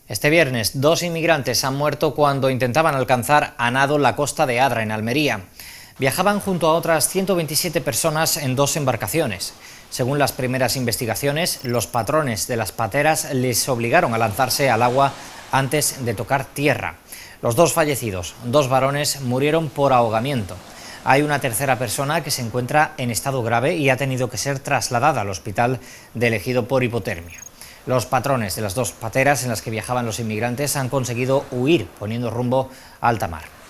Este viernes, 2 inmigrantes han muerto cuando intentaban alcanzar a nado la costa de Adra, en Almería. Viajaban junto a otras 127 personas en 2 embarcaciones. Según las primeras investigaciones, los patrones de las pateras les obligaron a lanzarse al agua antes de tocar tierra. Los 2 fallecidos, 2 varones, murieron por ahogamiento. Hay una tercera persona que se encuentra en estado grave y ha tenido que ser trasladada al hospital del Ejido por hipotermia. Los patrones de las 2 pateras en las que viajaban los inmigrantes han conseguido huir poniendo rumbo a alta mar.